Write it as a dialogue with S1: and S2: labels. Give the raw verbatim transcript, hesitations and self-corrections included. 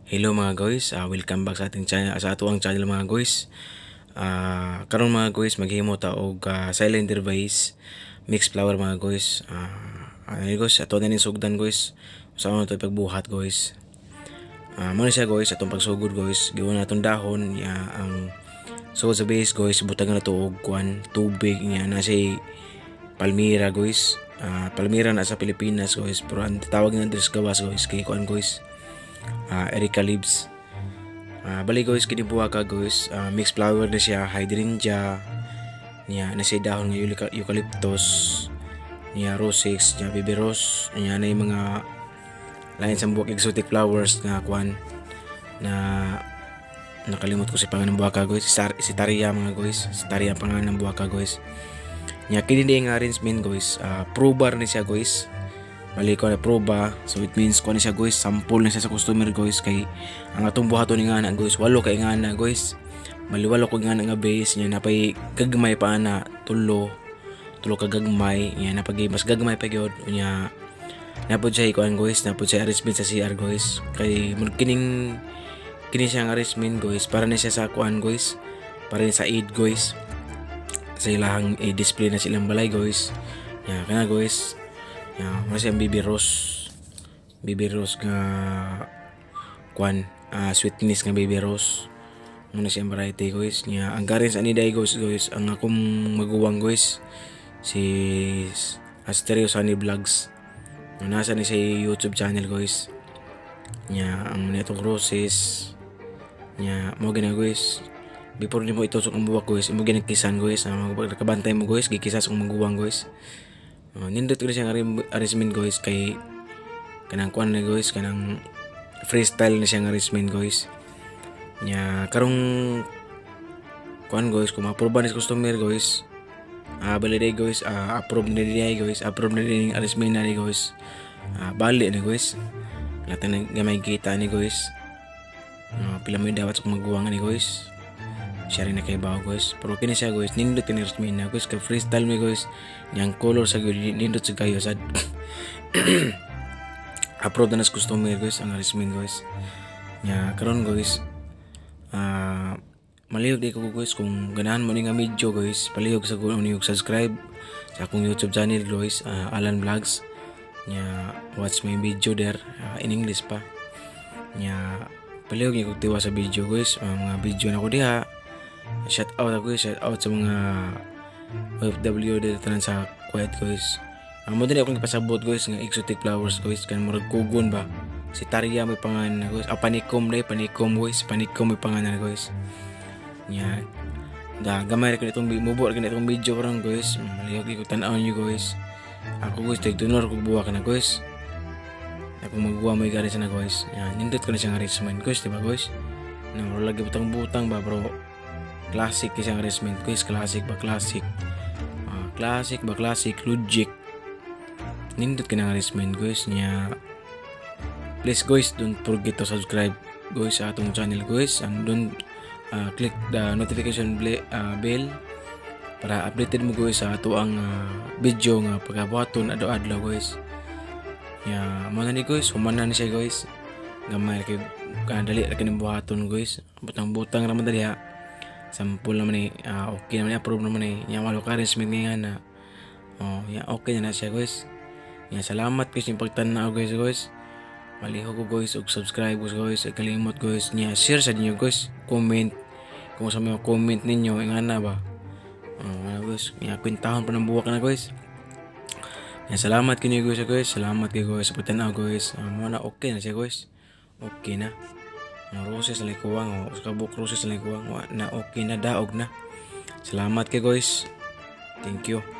S1: Hello mga guys, uh, welcome back sa ating channel, sa ato ang channel mga guys. Uh, karon mga guys, maghimo ta og uh, cylinder vase mixed flower mga guys. Uh, ano guys, ato na ning sugdan guys. Sa ano to pagbuhat guys. Uh, mo siya guys, atong pagsugod guys. Giwan natong dahon ya ang sugod sa base guys, butangan na to og kuan tubig niya na si palmira guys. Uh, palmira na sa Pilipinas guys, pero ang tawag na dito sa gawas guys kay kuan guys. Uh, Erica leaves. Uh, bali guys, kinibuha ka guys. Uh, mixed flower na siya, hydrangea. Niya na siya dahon ng eucalyptus. Niya roses, niya baby rose. Niya na yung mga lain sa buwak exotic flowers na kwan na nakalimot ko si pangalan ng buwaka guys. Si, si Taria mga guys. Si Taria ang pangalan ng buwaka guys. Niya kinindi yung arrangement guys. Uh, probar na siya guys. Bali ko na proba, so it means ko na siya guys, sample na siya sa customer guys, kay ang atong buhaton ni nga na guys, walo kay nga na guys, bali walo ko nga na nga base niya, napay gagmay pa na, tulo tulo ka gagmay niya, napag mas gagmay pa gyud niya, napod siya ikuan guys, napod siya arrangement sa C R guys, kay kining kining siyang arrangement guys, para na siya sa kuan guys, para sa aid guys, sa ilang i-display na silang balay guys, niya kana guys. Yeah, mo siyang baby rose. Baby rose nga kwan, uh, sweetness nga baby rose. Muna siyang variety guys. Nya ang garin sa aniday guys guys, ang akong maguwang guys si Asterio Sunny Vlogs. Nasa ni sa YouTube channel guys. Nya ang netong roses. Nya mo gina guys. Before nimo itusok ang buwak guys, imo ginakisan guys. Uh, Magkabantay mo guys, gikisas kong maguwang guys. Uh, nindot ko na siyang arrangement guys, kay kanang kuan na guys, kanang freestyle na siyang arrangement guys. Nya karong kuan guys, kung ma-approve ni customer guys, ah uh, bali day guys, uh, approve na day guys, approve na din yung arrangement na day guys. Uh, bali na guys, lahat na gamay kita ni guys. Uh, pila mo dapat sa maguwang ni guys. Siya rin na kay bao guys, pero kini siya guys, nindot kini arrangement na guys, kay freestyle mi guys, yang color sa guys, nindot sa kayo sad. Approve na nas customer guys ang arrangement guys. Nya karon guys, ah uh, malihog di ko guys, kung ganahan mo ni nga video guys, palihog sa kuno ni subscribe sa akong YouTube channel guys, uh, Alan Vlogs. Nya watch my video there, uh, in English pa. Nya palihog ni kog tiwa sa video guys, uh, mga video na ko diha. Shout out ako guys, shout out sa mga O F W dito tanan sa Kuwait guys. Amo uh, din akong ipasabot guys nga exotic flowers guys, kan murag kugon ba. Si Taria may pangalan na guys. Ah, panikom dai, panikom guys, panikom may pangalan na guys. Nya da gamay ra ko itong mubo ra itong video karon guys. Malihog ko tan-aw niyo guys. Ako guys tigtunor ko buwa ka na guys. Ako magbuwa may gari sa na guys. Yan, nindot ko na siyang arrangement guys, di ba guys? Na wala lagi butang-butang ba bro. Classic isang arrangement guys, classic ba classic. Uh, classic ba classic, logic. Nindot ka ng arrangement guys niya. Please guys, don't forget to subscribe guys sa atong channel guys, and don't uh, click the notification uh, bell para updated mo guys sa ato ang uh, video nga pagkabuhaton adlaw-adlaw guys. Ya, mo na ni guys, humana ni siya guys. Gamay kay kadali ra kini buhaton guys. Butang-butang ra man dali ha. Sample naman ni, uh, okay naman ni, approve naman ni. Yan, walo ka arrangement nga na. Oh, yan, okay na na siya guys. Yan, salamat guys yung pagtanaw guys guys. Maliho ko guys, og subscribe guys, og kalimot guys. Yan, share sa ninyo guys. Comment. Kung sa mga comment ninyo, nga na ba? Oh, yan guys. Yan, kwintahon pa ng buwak na guys. Yan, salamat kinyo guys guys. Salamat kayo guys sa pagtanaw guys. Uh, muna okay na siya guys. Okay na. Ang roses na likuwang, o kabuk roses na likuwang, na okay na, daog na. Salamat kay guys. Thank you.